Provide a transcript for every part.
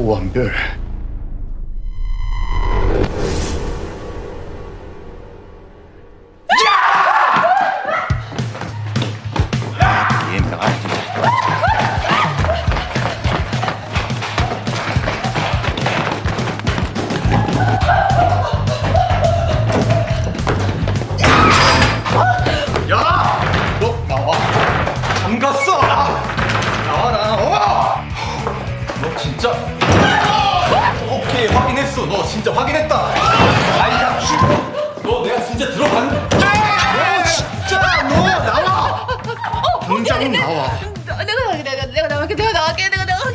오한별. 갔어! 나와라! 너 진짜 오케이 확인했어. 너 진짜 확인했다. 아이야 너 내가 진짜 들어갔는데 너 진짜 너 나와. 당장 나와. 내가 나갈게.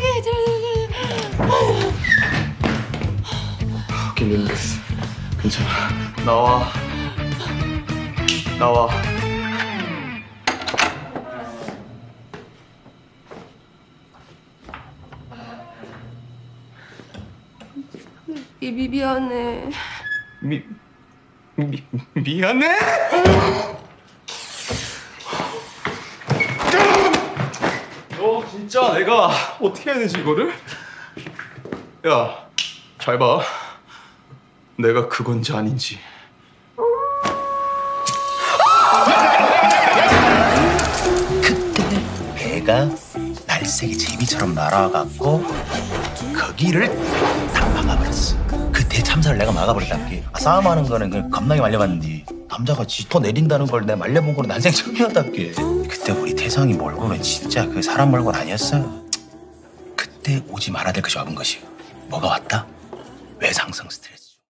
확인했어. 괜찮아. 나와. 미안해. 미안해? 너 진짜 내가 어떻게 해야 되지 이거를? 야, 잘 봐. 내가 그건지 아닌지. 그때 배가 날쌔게 제비처럼 날아와갖고 거기를 다 막아버렸어. 그 대참사를 내가 막아버렸단 게. 싸움하는 거는 그냥 겁나게 말려봤는데 남자가 쥐터 내린다는 걸 내가 말려본 거는 난생 처음이었단 게. 그때 우리 태성이 몰고는 진짜 그 사람 몰고는 아니었어. 그때 오지 말아야 될 것이 와본 것이. 뭐가 왔다? 외상성 스트레스.